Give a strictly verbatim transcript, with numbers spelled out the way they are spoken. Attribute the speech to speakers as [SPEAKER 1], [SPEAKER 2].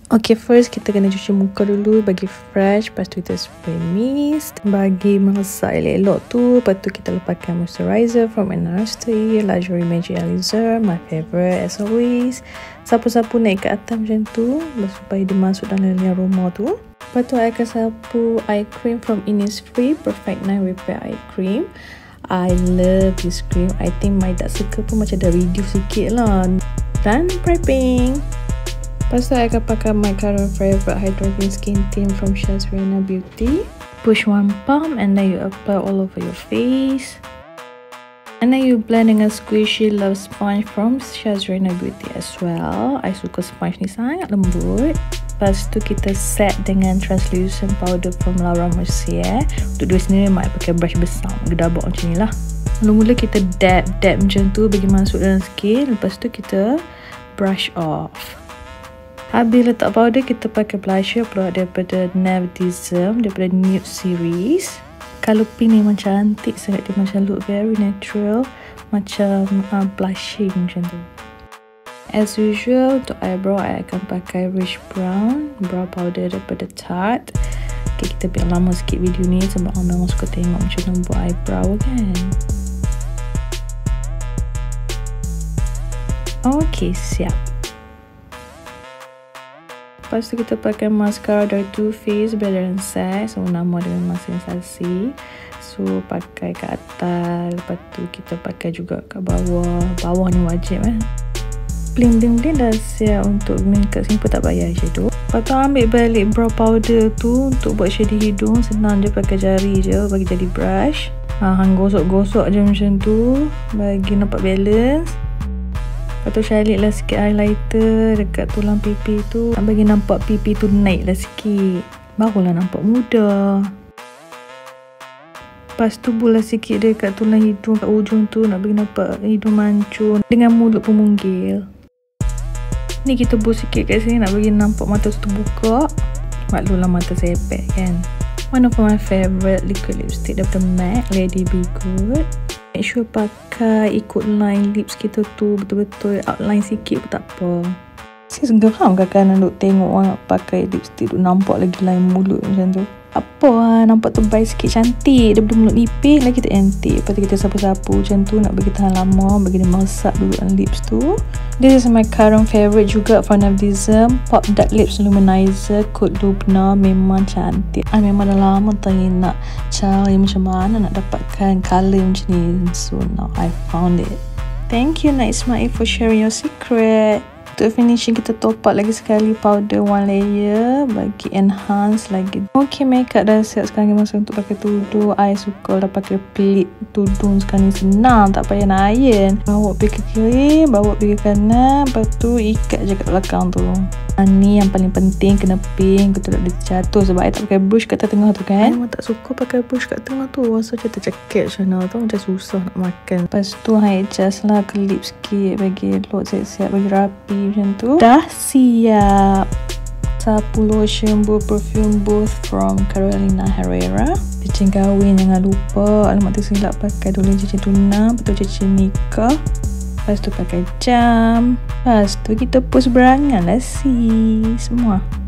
[SPEAKER 1] Okay, first kita kena cuci muka dulu bagi fresh. Lepas tu kita spray mist bagi masak elok-elok tu. Lepas tu kita lepaskan moisturizer from N R S T, Luxury Magic Alizar, my favourite as always. Sapu-sapu naik ke atas macam tu supaya dia masuk dalam liang rumah tu. Lepas tu I akan sapu eye cream from Innisfree Perfect Night Repair Eye Cream. I love this cream. I think my dark circle pun macam dah reduce sikit lah. Dan prepping. Lepas tu I akan pakai my current favourite hydrating skin tint from Shazrina Beauty. Push one pump and then you apply all over your face. And then you blend dengan Squishy Love Sponge from Shazrina Beauty as well. I suka sponge ni sangat lembut. Lepas tu kita set dengan translucent powder from Laura Mercier. Untuk dua sendiri mak pakai brush besar, gedabak macam ni lah. Mula-mula kita dab dab macam tu bagi masuk dalam skin. Lepas tu kita brush off. Habis letak powder, kita pakai blusher keluar daripada Nevatism, daripada Nude Series. Colour pink ni memang cantik sangat, dia macam look very natural, macam uh, blushing macam tu. As usual, untuk eyebrow I akan pakai Rich Brown brow powder daripada Tarte. Okay, kita biar lama sikit video ni sebab orang memang suka tengok macam mana buat eyebrow kan. Okay, siap. Lepas tu kita pakai mascara dari Too Faced Better Than Sex. So nama dia memang sensasi. So pakai kat atas, lepas tu kita pakai juga kat bawah. Bawah ni wajib eh. Bling bling bling dah siap untuk makeup simple, tak payah shadow. Lepas tu ambil balik brow powder tu untuk buat shading hidung. Senang je, pakai jari je bagi jadi brush. Ha, hang gosok-gosok je macam tu bagi nampak balance. Lepas tu cari lah sikit highlighter dekat tulang pipi tu, nak bagi nampak pipi tu naik lah sikit, barulah nampak muda. Lepas tu bulah sikit dekat tulang hidung kat ujung tu, nak bagi nampak hidung mancung dengan mulut pemunggil. Ni kita buh sikit kat sini nak bagi nampak mata tu terbuka. Maklumlah mata sepek kan. One of my favourite liquid lipstick daripada MAC, Lady Be Good. Make sure pakai ikut line lips kita tu betul-betul outline sikit pun tak apa. Saya geram kadang-kadang duk tengok orang pakai lipstick tu nampak lagi line mulut macam tu. Apa lah, nampak tebal sikit cantik daripada mulut nipis lagi tak cantik. Lepas tu kita sapu-sapu macam tu nak bagi tahan lama, bagi dia meresap dulu dalam lips tu. This is my current favourite juga from Nevatism, Pop Dark Lips Luminizer Code Lubna. Memang cantik. I memang dah lama tanya nak cari macam mana nak dapatkan colour macam ni. So now I found it. Thank you Night Smile for sharing your secret. Untuk finishing kita top up lagi sekali powder one layer bagi enhance lagi. Okay, makeup dah siap sekarang, masa untuk pakai tudung. I suka dah pakai pleat tudung sekarang ni, senang, tak payah nak iron. Bawa pergi ke kiri, bawa pergi ke kanan, lepas tu ikat je kat belakang tu. Ha, ni yang paling penting, kena pink, kita tak boleh terjatuh sebab I tak pakai brush kat tengah tu kan. I memang tak suka pakai brush kat tengah tu, rasa macam tercekik macam mana tu, macam susah nak makan. Lepas tu I adjust lah kelip sikit bagi elok, siap-siap bagi rapi macam tu. Dah siap. Sapu lotion booth perfume booth from Carolina Herrera. Cincin kahwin jangan lupa. Alamak tersilap pakai dulu cincin tunang, betul cincin nikah. Lepas tu pakai jam. Lepas tu kita post berangan lah sis semua.